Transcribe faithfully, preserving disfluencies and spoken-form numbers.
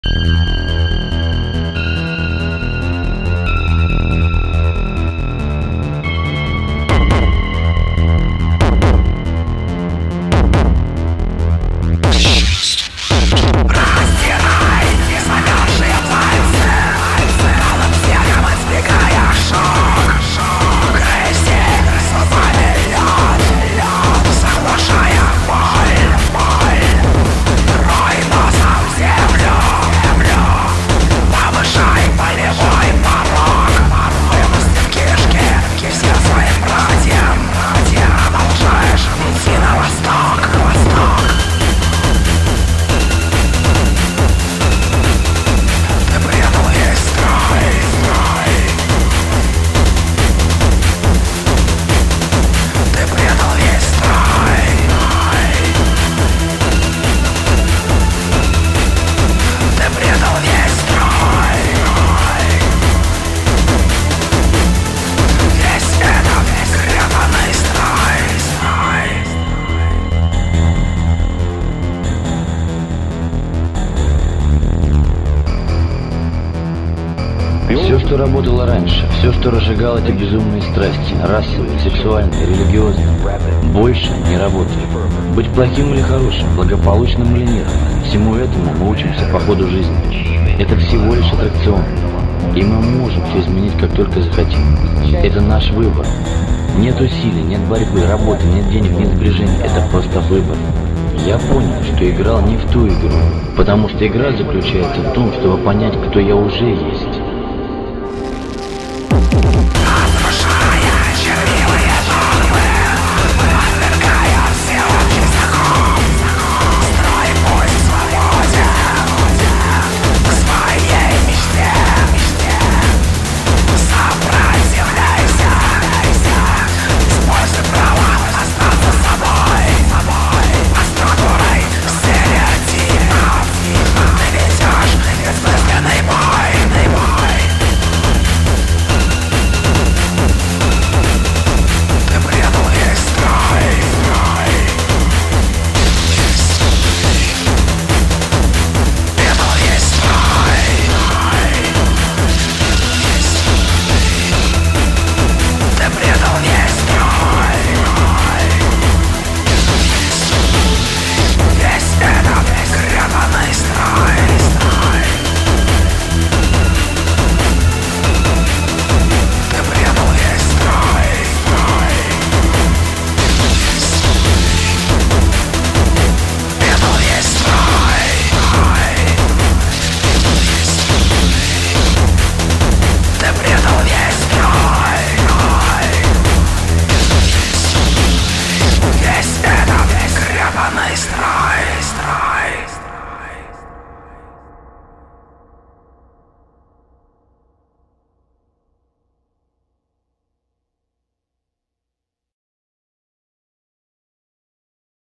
Все, что работало раньше, все, что разжигало эти безумные страсти, расовые, сексуальные, религиозные, больше не работает. Быть плохим или хорошим, благополучным или нет, всему этому мы учимся по ходу жизни. Это всего лишь аттракцион, и мы можем все изменить, как только захотим. Это наш выбор. Нет усилий, нет борьбы, работы, нет денег, нет сбережений, это просто выбор. Я понял, что играл не в ту игру, потому что игра заключается в том, чтобы понять, кто я уже есть.